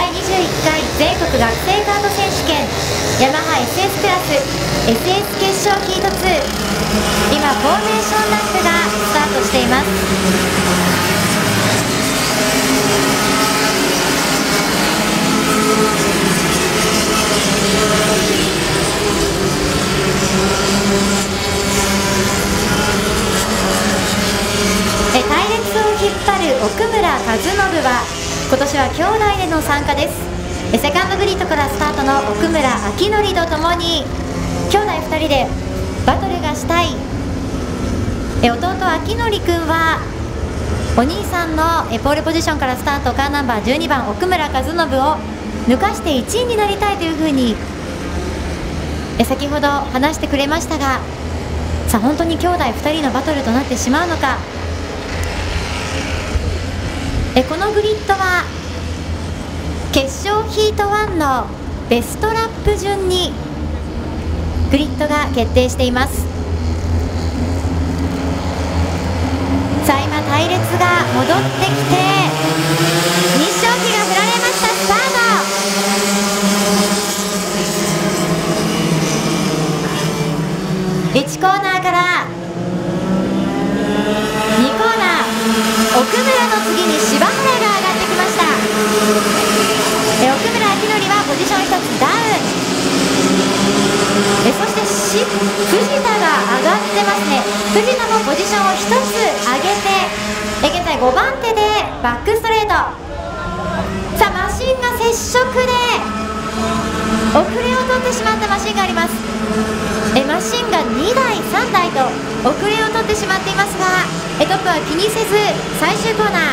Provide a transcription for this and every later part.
第21回全国学生カート選手権ヤマハ SS クラス SS 決勝ヒート2、今フォーメーションラップがスタートしています。隊列を引っ張る奥村和信は今年は兄弟での参加です。セカンドグリッドからスタートの奥村明則とともに兄弟2人でバトルがしたい。弟明則君はお兄さんのポールポジションからスタート、カーナンバー12番奥村和信を抜かして1位になりたいというふうに先ほど話してくれましたが、さあ本当に兄弟2人のバトルとなってしまうのか。このグリッドは決勝ヒート1のベストラップ順にグリッドが決定しています。さあ今隊列が戻ってきて日照旗が振られました。スタート1コーナーから2コーナー、奥村の次に柴原が上がってきました。奥村明則はポジション1つダウン、そして藤田が上がってますね。藤田もポジションを1つ上げて現在5番手でバックストレート。さあマシンが接触で遅れを取ってしまったマシンがあります。マシンが2台3台と遅れを取ってしまっていますが、トップは気にせず最終コーナー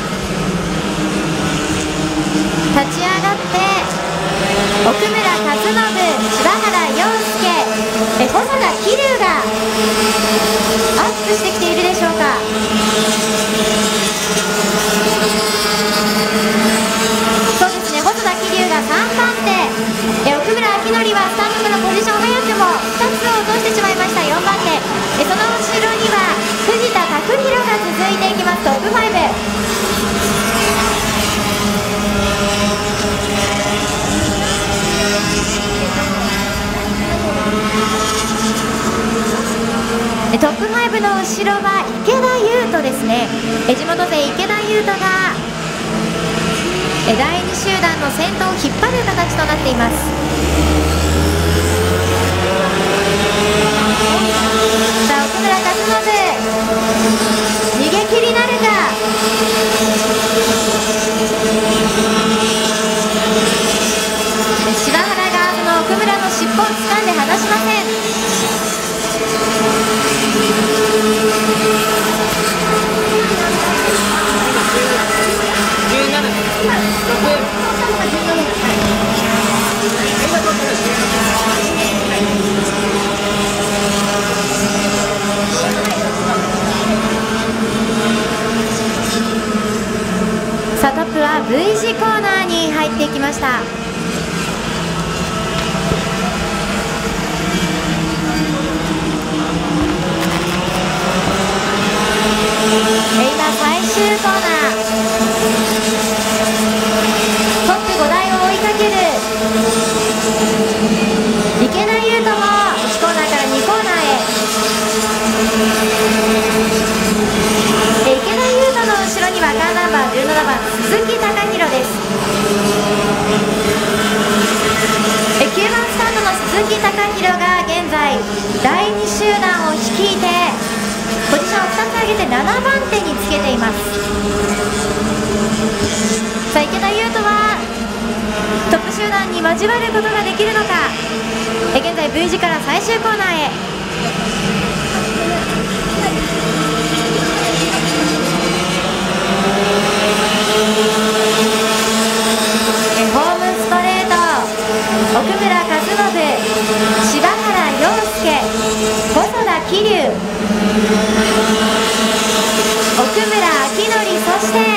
立ち上がって奥村和信、柴原陽介、細田桐生がアップしてきているでしょうか。そうですね、細田桐生が3番手、奥村明則はスタートからポジション早くも2つを落としてしまいました。4番手、その後ろには藤田拓弘が続いていきます。トップ5、トップ5の後ろは池田優斗ですね。地元勢池田優斗が第2集団の先頭を引っ張る形となっています。さあ奥村和信逃げ切りなるか。柴原がその奥村の尻尾を掴んで離しません。さあトップは V 字コーナーに入っていきました。今最終コーナートップ5台を追いかける池田優斗も1コーナーから2コーナーへ。池田優斗の後ろにはカーナンバー17番鈴木貴弘です。9番スタートの鈴木貴弘が現在第2集団を率いてポジションを2つ上げて7番手につけています。さあ池田優斗はトップ集団に交わることができるのか。現在 V 字から最終コーナーへ。ホームストレート、奥村和信、柴原陽介、細田桐生、奥村明則、そして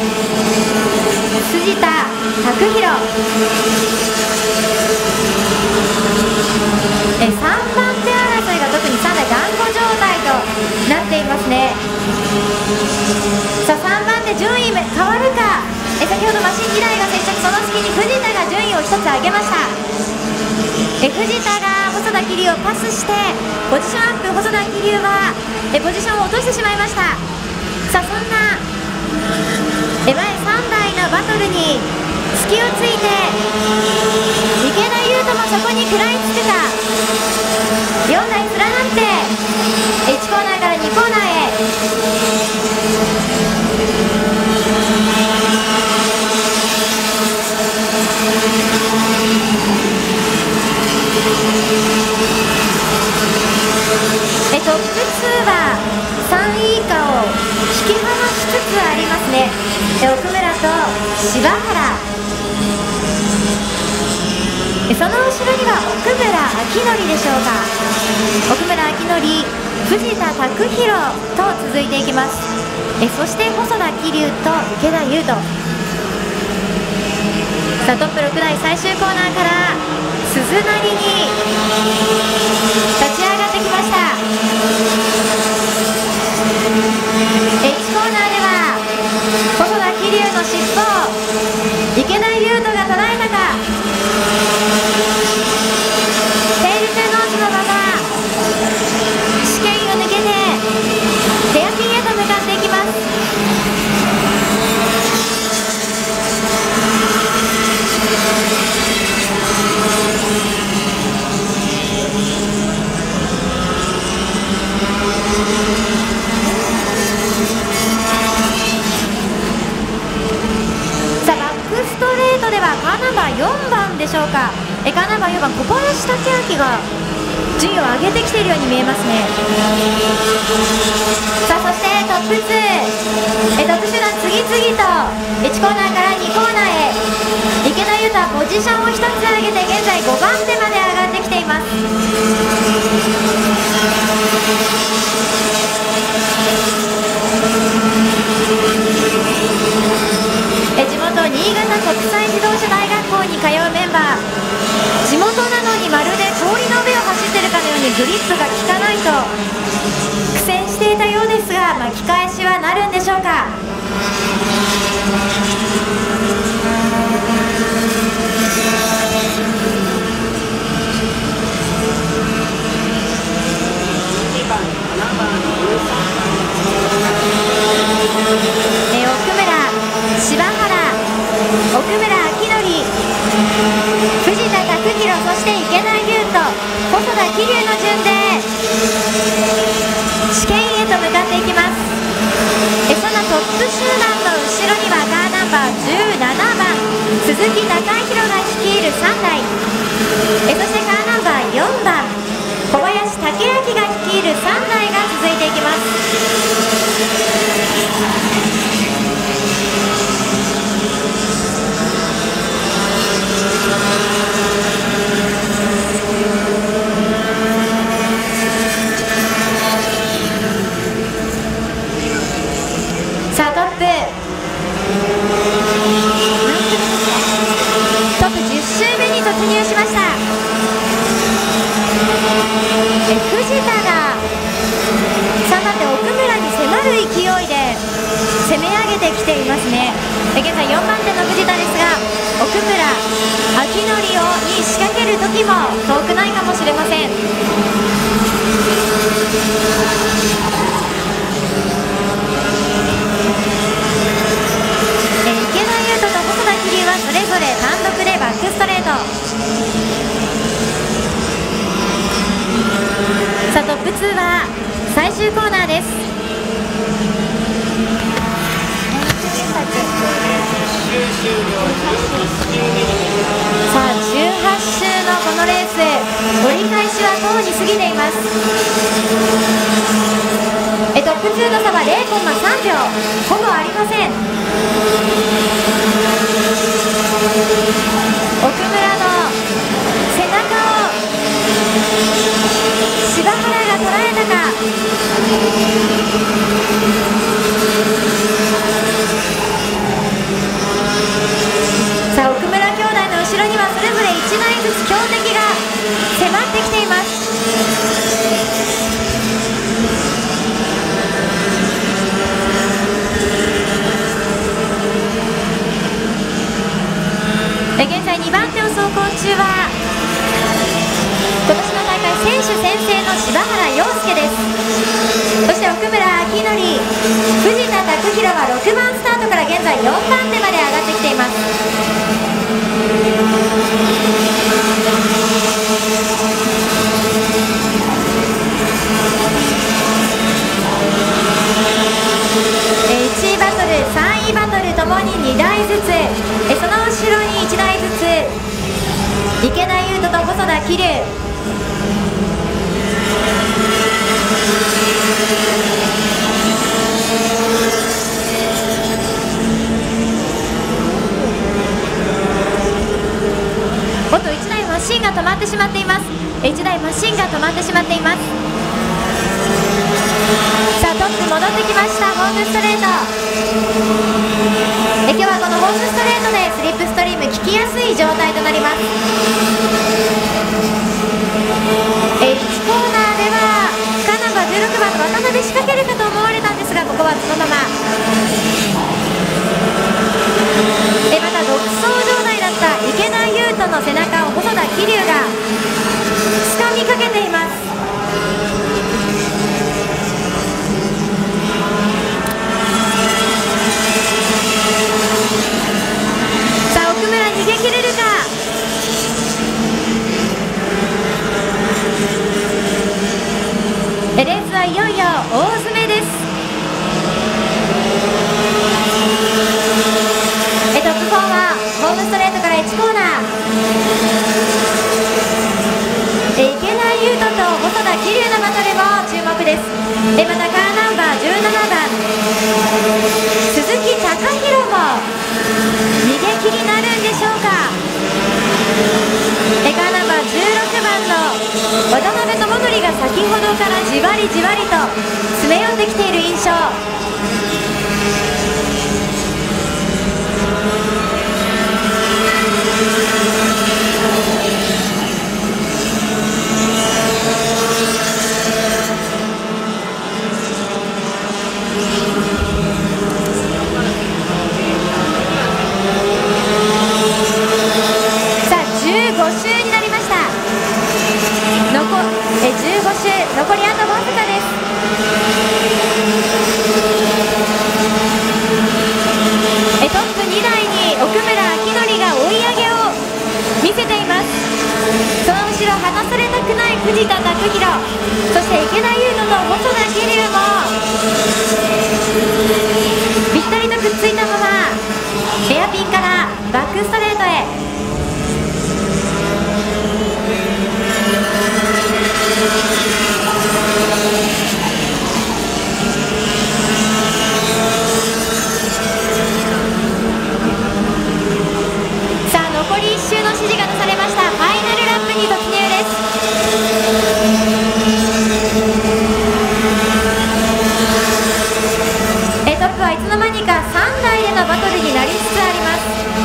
藤田拓弘、3番手争いが特に3台団子状態となっていますね。さあ3番手順位変わるか。先ほどマシン2台が接着、そその隙に藤田が順位を1つ上げました。藤田が細田桐生をパスしてポジションアップ。細田桐生はポジションを落としてしまいました。さあそんな前3台のバトルに隙をついて池田勇人もそこに食らいつくか。4台連なって1コーナーから2コーナーへ。トップ2は3位以下を引き離しつつありますね。奥村と柴原、その後ろには奥村明則でしょうか。奥村明則、藤田拓弘と続いていきます。そして細田桐生と池田勇人。さあトップ6台最終コーナーから鈴なりに立ち上がってきました。1コーナーでは細田桐生の尻尾、池田勇人が捉えたか。テールトゥーノーズのまま試験を抜けてヘアピンへと向かっていきます。さあバックストレートではカーナンバー4番でしょうか。カーナンバー4番小林武明が順位を上げてきているように見えますね。さあそしてトップ2、トップ集団次々と1コーナーから2コーナーへ。池田勇人はポジションを1つ上げて現在5番手まで上がってきています。地元新潟国際自動車大学校に通うメンバー。地元なのにまるで氷の上を走っているかのようにグリップが効かないと苦戦していたようですが、巻き返しはなるんでしょうか。奥村、柴原、奥村明則、藤田拓弘、そして池田勇人、細田桐生の順で試験へと向かっていきます。そのトップ集団の後ろにはカーナンバー17番鈴木孝弘が率いる3台、そしてカーナンバー4番小林武明が率いる3台が続いていきます。さあトップ10周目に突入しました。藤田が3番手奥村に迫る勢いで攻め上げてきていますね。現在4番手の藤田ですが、奥村明則に仕掛ける時も遠くないかもしれません。池田勇人と細田桐生はそれぞれ単独でバックストレート。さあトップ2は最終コーナーです。さあ18周のこのレース、折り返しはとうに過ぎています。トップ2の差は 0.3 秒、ほぼありません。奥村の背中を柴原が捉えたか。さあ奥村兄弟の後ろにはそれぞれ1台ずつ強敵が迫ってきています。 走行中は今年の大会選手宣誓の柴原陽介です。そして奥村明則、藤田拓弘は6番スタートから現在4番手まで上がってきています。1位バトル3位バトルともに2台ずつ、その後ろに1台ずつ池田勇人と細田桐生。おっと1台マシンが止まってしまっています。1台マシンが止まってしまっています。さあトップ戻ってきました。ホームストレート。今日はこのホームストレートでスリップストリーム効きやすい状態となります。1コーナーではカーナンバー16番の渡辺仕掛けるかと思われたんですが、ここはそのまままた独走状態だった池田勇人の背中を細田桐生が掴みかけています。さあ奥村逃げ切れるか。レースはいよいよ大詰めです。トップ4はホームストレートから1コーナー、池田勇人と細田桐生のバトルも注目です。またカーナンバー17番鈴木貴弘も逃げ切りなるんでしょうか。カーナンバー16番の渡辺智則が先ほどからじわりじわりと詰め寄ってきている印象。残りあとわずかです。トップ2台に奥村明則が追い上げを見せています。その後ろ離されたくない藤田拓弘、そして池田勇人と細田桐生もぴったりとくっついたままヘアピンからバックストレートへ。さあ残り1周の指示が出されました。ファイナルラップに突入です。トップはいつの間にか3台でのバトルになりつつあります。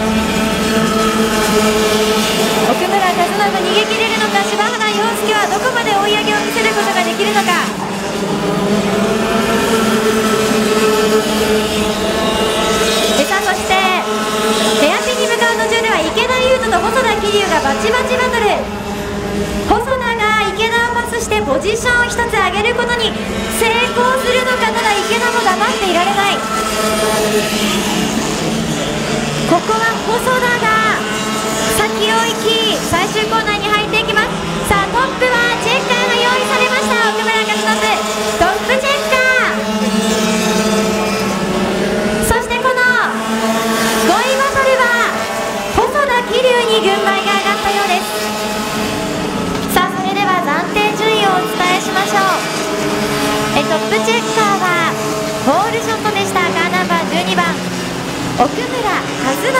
奥村和信逃げ切れるのか、柴原陽介はどこまで追い上げを見せることができるのか。さあそしてヘアピンに向かう途中では池田勇人と細田桐生がバチバチバトル。細田が池田をパスしてポジションを1つ上げることに成功するのか。ただ池田も黙っていられない。ここは細田が先を行き最終コーナーに入っていきます。さあトップはチェッカーが用意されました。奥村和信トップチェッカー。そしてこの5位バトルは細田桐生に軍配が上がったようです。さあそれでは暫定順位をお伝えしましょう。トップチェッカーはホールショットでした。カーナンバー12番奥村和信。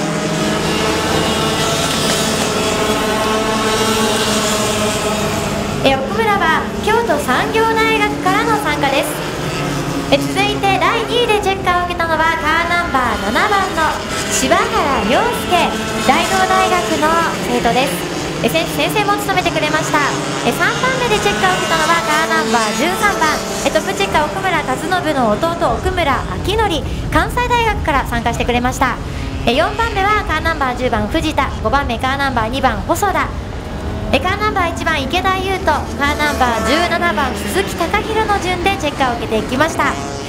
奥村は京都産業大学からの参加です。続いて第2位でチェッカーを受けたのはカーナンバー7番の柴原陽介、大東大学の生徒です。先生も務めてくれました。3番目でチェッカーを受けたのはカーナンバー13番トップチェッカー奥村和信の弟奥村明則、関西大学から参加してくれました。 4番目はカーナンバー10番藤田、5番目カーナンバー2番細田、カーナンバー1番池田優斗、カーナンバー17番鈴木貴弘の順でチェッカーを受けていきました。